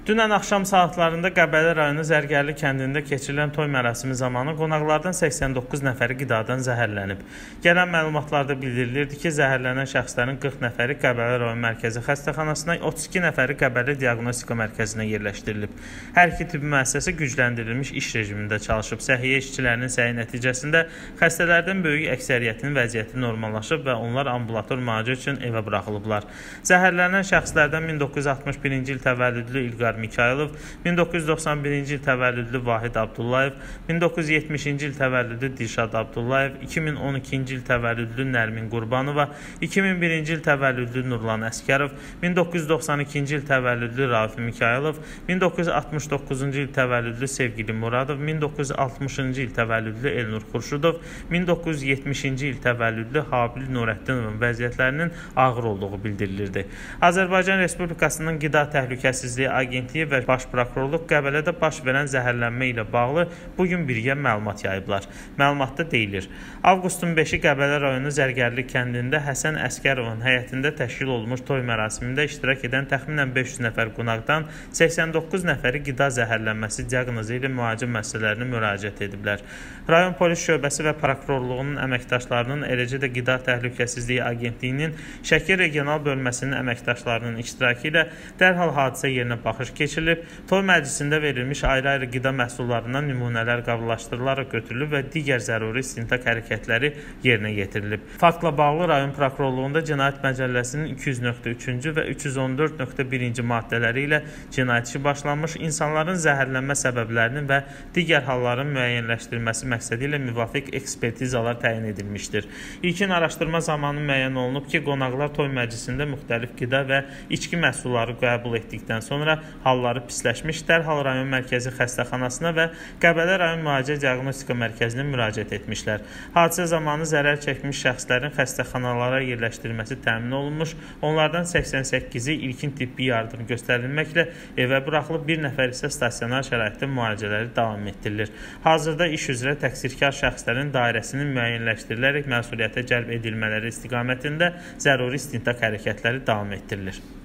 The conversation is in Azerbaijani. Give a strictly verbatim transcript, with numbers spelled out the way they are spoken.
Dünən axşam saatlarında Qəbələ rayonu Zərgərli kəndində keçirilən toy mərasimi zamanı qonaqlardan səksən doqquz nəfəri qidadan zəhərlənib. Gələn məlumatlarda bildirilirdi ki, zəhərlənən şəxslərin qırx nəfəri Qəbələ rayon mərkəzi xəstəxanasına, otuz iki nəfəri Qəbələ diaqnostika mərkəzinə yerləşdirilib. Hər iki tibbi müəssisəsi gücləndirilmiş iş rejimində çalışıb. Səhiyyə işçilərinin səyi nəticəsində xəstələrdən böyük əksəriyyətinin vəziyyəti normallaşıb və onlar ambulator müalicə üçün evə buraxılıblar. Zəhərlənən şəxslərdən min doqquz yüz altmış birinci il təvəllüdlü İlqar Mikayılov, min doqquz yüz doxsan birinci il təvəllüdlü Vahid Abdullayev, min doqquz yüz yetmişinci il təvəllüdlü Dilşad Abdullayev, iki min on ikinci il təvəllüdlü Nərmin Qurbanova, iki min birinci il təvəllüdlü Nurlan Əskərov, min doqquz yüz doxsan ikinci il təvəllüdlü Rafi Mikayılov, min doqquz yüz altmış doqquzuncu il təvəllüdlü Sevgili Muradov, min doqquz yüz altmışıncı il təvəllüdlü Elnur Xurşudov, min doqquz yüz yetmişinci il təvəllüdlü Habil Nurəddinov vəziyyətlərinin ağır olduğu bildirilirdi. Azərbaycan Respublikasının Qida Təhlükəsizliyi Agentliyi və Baş Prokurorluq Qəbələdə baş verən zəhərlənmə ilə bağlı bugün birgə məlumat yayıblar. Məlumatda deyilir: Avqustun beşi Qəbələ rayonu Zərgərli kəndində Həsən Əskərovun həyətində təşkil olunmuş toy mərasimində iştirak edən təxminən beş yüz nəfər qonaqdan səksən doqquz nəfəri qida zəhərlənməsi diaqnozu ilə müalicə müəssisələrinə müraciət ediblər. Rayon Polis Şöbəsi və Prokurorluğunun əməkdaşlarının, eləcə də Qida Təhlükəsizliyi Agentliyinin Şəki Regional Bölməsinin əməkdaşlarının iştirakı ilə dərhal hadisə yerinə baxış keçirilib, toy məclisində verilmiş ayrı-ayrı qida məhsullarından nümunələr qablaşdırılaraq götürülüb və digər zəruri istintaq hərəkətləri yerinə yetirilib. Faktla bağlı rayon prokurorluğunda Cinayət Məcəlləsinin iki yüz nöqtə üçüncü və üç yüz on dörd nöqtə birinci maddələri ilə cinayət işi başlanmış, insanların zəhərlənmə səbəblərinin və digər halların müəyyənləşdirilməsi məqsədi ilə müvafiq ekspertizalar təyin edilmişdir. İlkin araşdırma zamanı müəyyən olunub ki, qonaqlar toy məclisində müxtəlif qida və içki məhsulları qəbul etdikdən sonra halları pisləşmiş, dərhal rayon mərkəzi xəstəxanasına və Qəbələ rayon müalicə diaqnostika mərkəzinə müraciət etmişlər. Hadisə zamanı zərər çəkmiş şəxslərin xəstəxanalara yerləşdirilməsi təmin olunmuş, onlardan səksən səkkizi ilkin tibbi yardım göstərilməklə evə buraxılıb, bir nəfər isə stasionar şəraitdə müalicələri davam etdirilir. Hazırda iş üzrə təqsirkar şəxslərin dairəsinin müəyyənləşdirilərək məsuliyyətə cəlb edilmələri istiqamətində zəruri istintaq hərəkətləri davam etdirilir.